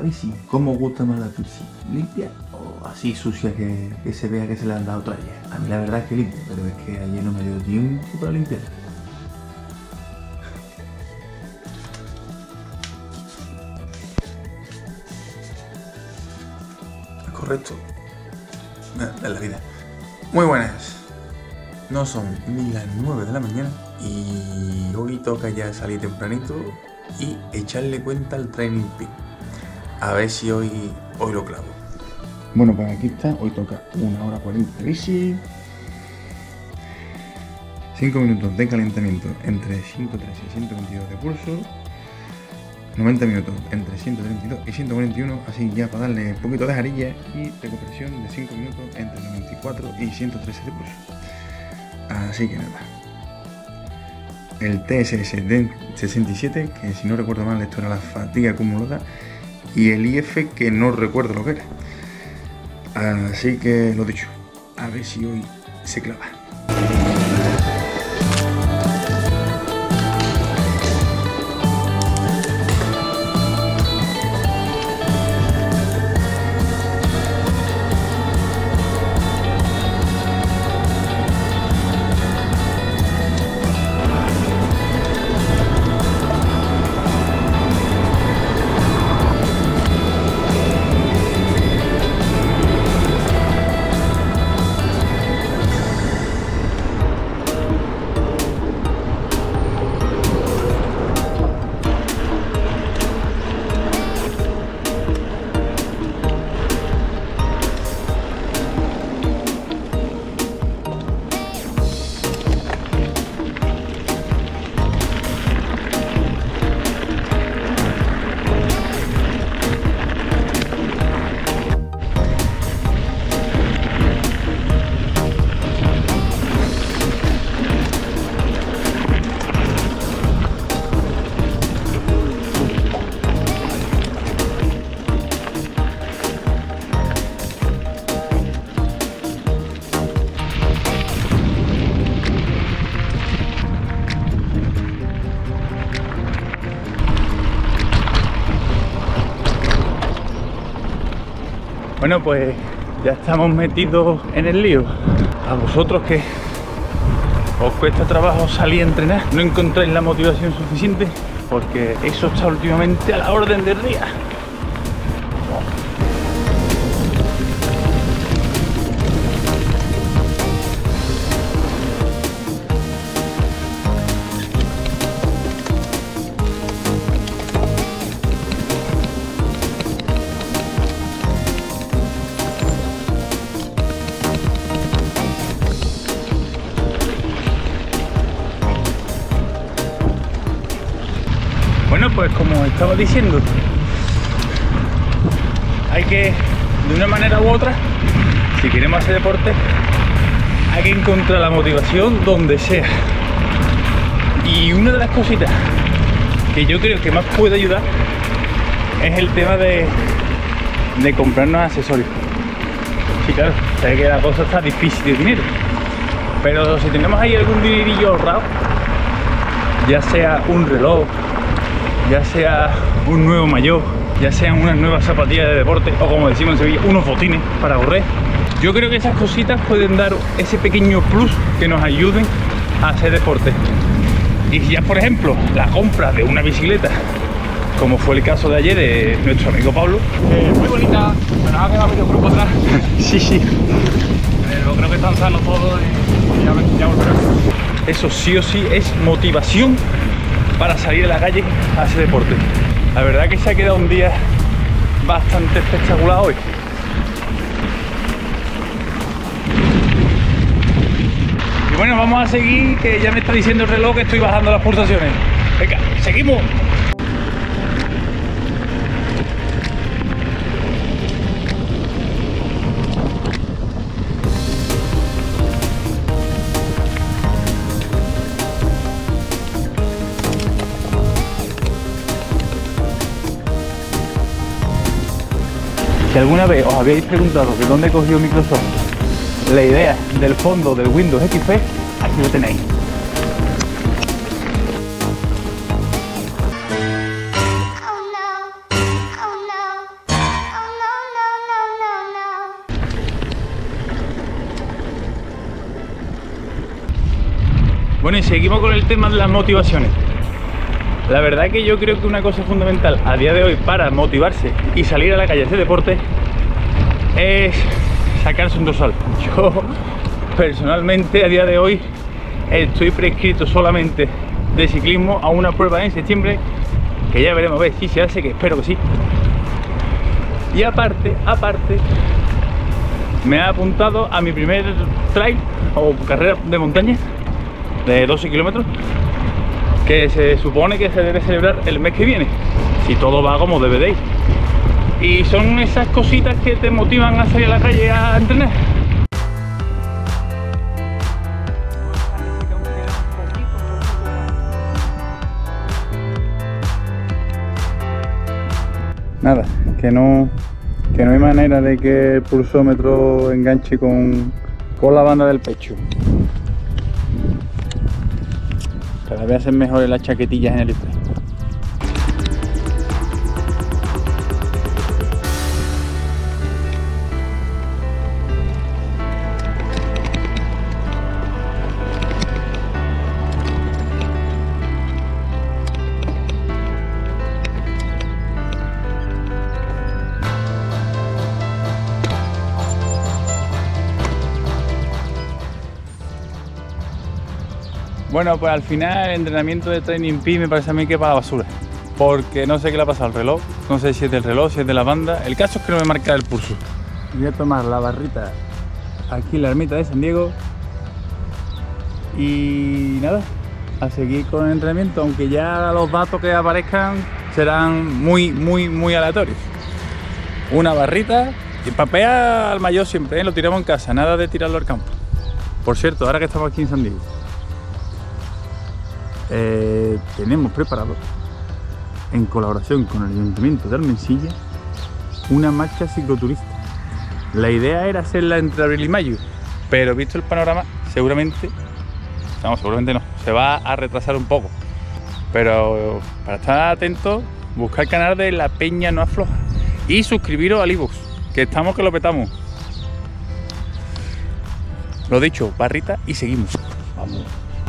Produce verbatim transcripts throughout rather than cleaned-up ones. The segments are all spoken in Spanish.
bici. ¿Cómo os gusta más la bici? ¿Limpia o así sucia que, que se vea que se le han dado toallas? A mí la verdad es que limpia, pero es que ayer no me dio tiempo para limpiar. Es correcto. De la vida. Muy buenas. No son ni las nueve de la mañana y hoy toca ya salir tempranito y echarle cuenta al Training Peak. A ver si hoy, hoy lo clavo. Bueno, pues aquí está. Hoy toca una hora cuarenta de bici. cinco minutos de calentamiento entre ciento trece y ciento veintidós de pulso. noventa minutos entre ciento treinta y dos y ciento cuarenta y uno, así ya para darle un poquito de jarilla, y recuperación de cinco minutos entre noventa y cuatro y ciento trece de pulso. Así que nada. El T S S de sesenta y siete, que si no recuerdo mal esto era la fatiga acumulada, y el I F, que no recuerdo lo que era. Así que lo dicho, a ver si hoy se clava. Bueno, pues ya estamos metidos en el lío. A vosotros que os cuesta trabajo salir a entrenar, no encontráis la motivación suficiente, porque eso está últimamente a la orden del día. Bueno, pues como estaba diciendo, hay que, de una manera u otra, si queremos hacer deporte, hay que encontrar la motivación donde sea. Y una de las cositas que yo creo que más puede ayudar es el tema de, de comprarnos accesorios. Sí, claro, sé que la cosa está difícil de dinero, pero si tenemos ahí algún dinerillo ahorrado, ya sea un reloj, ya sea un nuevo maillot, ya sean unas nuevas zapatillas de deporte, o como decimos en Sevilla, unos botines para correr, yo creo que esas cositas pueden dar ese pequeño plus que nos ayuden a hacer deporte. Y si ya, por ejemplo, la compra de una bicicleta, como fue el caso de ayer de nuestro amigo Pablo, eh, muy bonita, pero ha quedado medio grupo atrás. sí, sí, pero creo que están sanos todos y ya, ya volverán. Eso sí o sí es motivación para salir a la calle a hacer deporte. La verdad que se ha quedado un día bastante espectacular hoy. Y bueno, vamos a seguir, que ya me está diciendo el reloj que estoy bajando las pulsaciones. Venga, seguimos. Si alguna vez os habéis preguntado de dónde cogió Microsoft la idea del fondo del Windows X P, aquí lo tenéis. Oh no, oh no. Bueno, y seguimos con el tema de las motivaciones. La verdad que yo creo que una cosa fundamental a día de hoy para motivarse y salir a la calle a hacer deporte es sacarse un dorsal. Yo personalmente a día de hoy estoy prescrito solamente de ciclismo a una prueba en septiembre, que ya veremos a ver si se hace, que espero que sí. Y aparte, aparte, me ha apuntado a mi primer trail o carrera de montaña de doce kilómetros, que se supone que se debe celebrar el mes que viene, si todo va como debe de ir. Y son esas cositas que te motivan a salir a la calle a entrenar. Nada, que no, que no hay manera de que el pulsómetro enganche con, con la banda del pecho. Cada vez hacen mejores las chaquetillas en el estrés. Bueno, pues al final el entrenamiento de Training Peaks me parece a mí que para la basura, porque no sé qué le ha pasado al reloj, no sé si es del reloj, si es de la banda. El caso es que no me marca el pulso. Voy a tomar la barrita aquí en la ermita de San Diego y nada, a seguir con el entrenamiento, aunque ya los datos que aparezcan serán muy, muy, muy aleatorios. Una barrita y papea al mayor siempre, ¿eh? Lo tiramos en casa, nada de tirarlo al campo. Por cierto, ahora que estamos aquí en San Diego, Eh, tenemos preparado, en colaboración con el Ayuntamiento de Almensilla, una marcha cicloturista. La idea era hacerla entre abril y mayo, pero visto el panorama, seguramente, no, seguramente no, se va a retrasar un poco. Pero para estar atentos, buscar el canal de La Peña No Afloja y suscribiros al iVoox, que estamos que lo petamos. Lo dicho, barrita y seguimos. Vamos.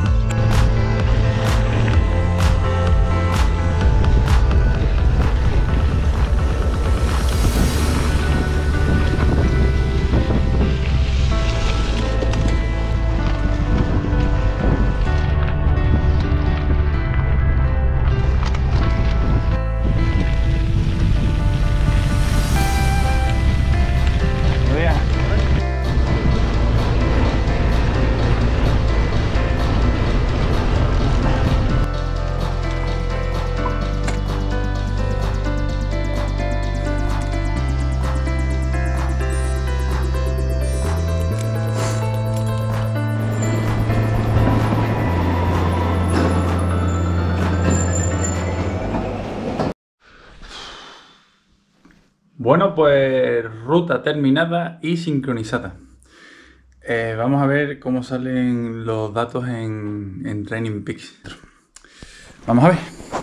Bueno, pues ruta terminada y sincronizada. Eh, vamos a ver cómo salen los datos en, en Training Peaks. Vamos a ver.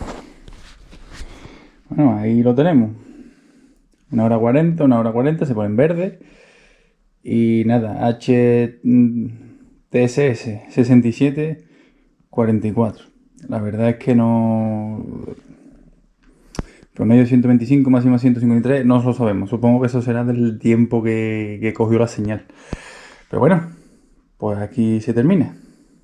Bueno, ahí lo tenemos. Una hora cuarenta, una hora cuarenta, se pone en verde. Y nada, H T S S sesenta y siete cuarenta y cuatro. La verdad es que no... Promedio ciento veinticinco, máximo ciento cincuenta y tres, no lo sabemos. Supongo que eso será del tiempo que, que cogió la señal. Pero bueno, pues aquí se termina.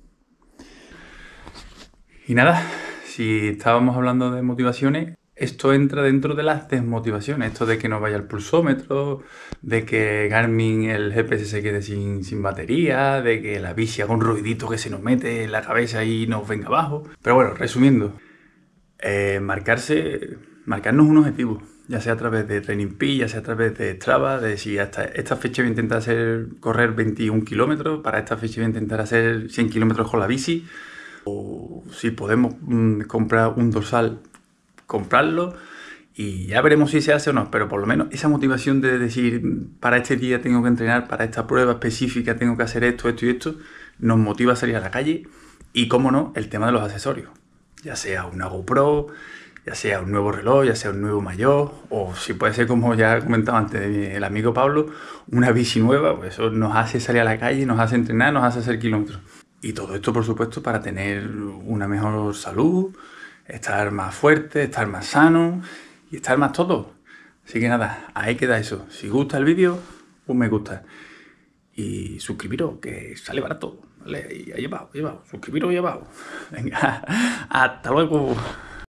Y nada, si estábamos hablando de motivaciones, esto entra dentro de las desmotivaciones. Esto de que no vaya el pulsómetro, de que Garmin, el G P S se quede sin, sin batería, de que la bici haga un ruidito que se nos mete en la cabeza y nos venga abajo. Pero bueno, resumiendo, eh, marcarse... marcarnos un objetivo, ya sea a través de Training Peaks, ya sea a través de Strava, de si hasta esta fecha voy a intentar hacer, correr veintiún kilómetros, para esta fecha voy a intentar hacer cien kilómetros con la bici, o si podemos mmm, comprar un dorsal, comprarlo, y ya veremos si se hace o no, pero por lo menos esa motivación de decir, para este día tengo que entrenar, para esta prueba específica tengo que hacer esto, esto y esto, nos motiva a salir a la calle. Y cómo no, el tema de los accesorios, ya sea una GoPro, ya sea un nuevo reloj, ya sea un nuevo maillot, o si puede ser, como ya comentaba antes el amigo Pablo, una bici nueva. Pues eso nos hace salir a la calle, nos hace entrenar, nos hace hacer kilómetros. Y todo esto, por supuesto, para tener una mejor salud, estar más fuerte, estar más sano y estar más todo. Así que nada, ahí queda eso. Si gusta el vídeo, un me gusta. Y suscribiros, que sale barato. ¿Vale? Ahí, ahí abajo, ahí abajo. Suscribiros ahí abajo. Venga, hasta luego.